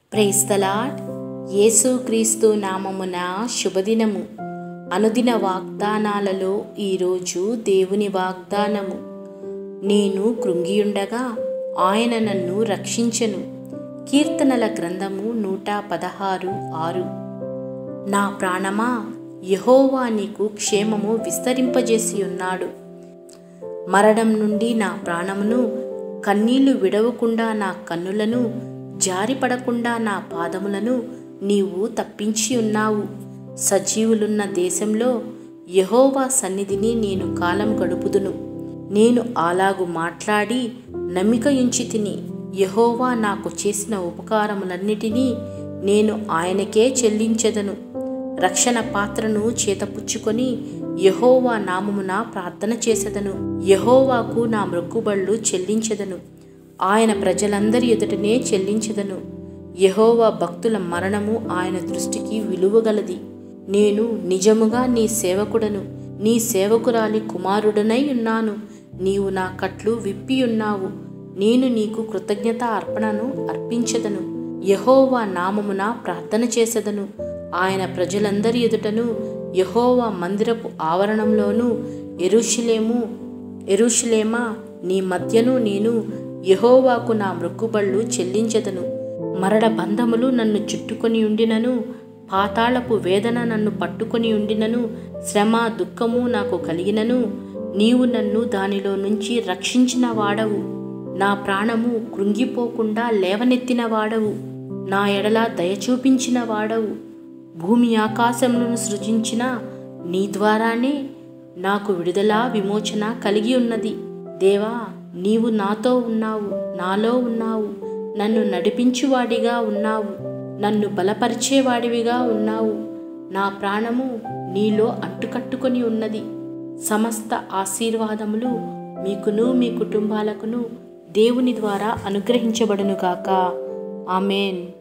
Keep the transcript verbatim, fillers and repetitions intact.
Praise the lord. యేసుక్రీస్తు నామమున శుభదినము. అనుదిన వాగ్దానాలలో ఈరోజు దేవుని వాగ్దానము. నేను కృంగియుండగా ఆయన నన్ను రక్షించెను. కీర్తనల గ్రంథము నూట పదహారు ఆరు. నా ప్రాణమా, యెహోవా నీకు క్షేమము విస్తరింపజేసి ఉన్నాడు. మరణం నుండి నా ప్రాణమును, కన్నీళ్లు విడవకుండా నా కన్నులను, జారిపడకుండా నా పాదములను నీవు తప్పించి ఉన్నావు. సజీవులున్న దేశంలో యెహోవా సన్నిధిని నేను కాలం గడుపుదును. నేను అలాగు మాట్లాడి నమ్మికయుంచి తిని, యెహోవా నాకు చేసిన ఉపకారములన్నిటినీ నేను ఆయనకే చెల్లించెదను. రక్షణ పాత్రను చేతపుచ్చుకొని యెహోవా నామమున ప్రార్థన చేసెదను. యెహోవాకు నా మ్రొక్కుబళ్ళు చెల్లించెదను. ఆయన ప్రజలందరి ఎదుటనే చెల్లించెదను. యెహోవా భక్తుల మరణము ఆయన దృష్టికి విలువగలది. నేను నిజముగా నీ సేవకుడను, నీ సేవకురాలి కుమారుడనై ఉన్నాను. నీవు నా కట్లు విప్పి ఉన్నావు. నేను నీకు కృతజ్ఞత అర్పణను అర్పించెదను. యెహోవా నామమున ప్రార్థన చేసెదను. ఆయన ప్రజలందరి ఎదుటను, యెహోవా మందిరపు ఆవరణంలోను, యెరూషలేము యెరూషలేమా నీ మధ్యను నేను యెహోవాకు నా మ్రొక్కుబళ్ళు చెల్లించెదను. మరణ బంధములు నన్ను చుట్టుకొని ఉండినను, పాతాళపు వేదన నన్ను పట్టుకొని ఉండినను, శ్రమ దుఃఖము నాకు కలిగినను, నీవు నన్ను దానిలో నుంచి రక్షించిన వాడవు. నా ప్రాణము కృంగిపోకుండా లేవనెత్తిన వాడవు. నా ఎడల దయచూపించిన వాడవు. భూమి ఆకాశములను సృజించిన నీ ద్వారానే నాకు విడుదల విమోచన కలిగి ఉన్నది. దేవా, నీవు నాతో ఉన్నావు, నాలో ఉన్నావు. నన్ను నడిపించువాడిగా ఉన్నావు, నన్ను బలపరిచేవాడివిగా ఉన్నావు. నా ప్రాణము నీలో అంటుకట్టుకొని ఉన్నది. సమస్త ఆశీర్వాదములు మీకును మీ కుటుంబాలకును దేవుని ద్వారా అనుగ్రహించబడునుగాక. ఆమేన్.